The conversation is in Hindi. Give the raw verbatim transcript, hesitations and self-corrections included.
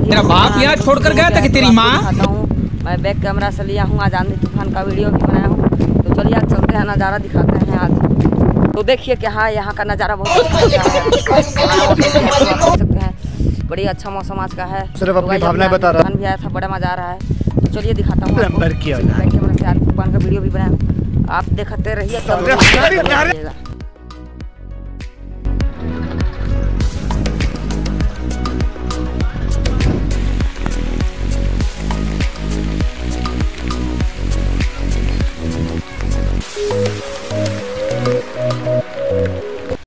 तेरा बाप यहाँ छोड़ कर गया था कि तेरी माँ? मैं बैक कैमरा से लिया हूँ, आज आंधी तूफान का वीडियो भी बनाया हूँ। तो चलिए आज चलते हैं, नज़ारा दिखाते हैं आज। तो देखिए कि हाँ यहाँ का नज़ारा बहुत अच्छा है, बड़ी अच्छा मौसम आज का है। सिर्फ अपनी भावनाएं बता रहा भी आया था, बड़ा मजा आ रहा है। तो चलिए दिखाता हूँ, नंबर किया बैक कैमरा से आंधी तूफान का वीडियो भी बनाया हूँ, आप देखते रहिए।